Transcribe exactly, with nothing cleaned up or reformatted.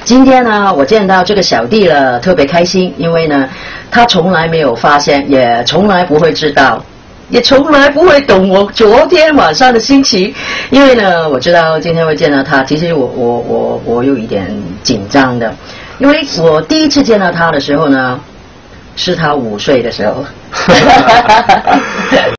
今天呢，我见到这个小弟了，特别开心，因为呢，他从来没有发现，也从来不会知道，也从来不会懂我昨天晚上的心情。因为呢，我知道今天会见到他，其实我我我我有一点紧张的，因为我第一次见到他的时候呢，是他五岁的时候。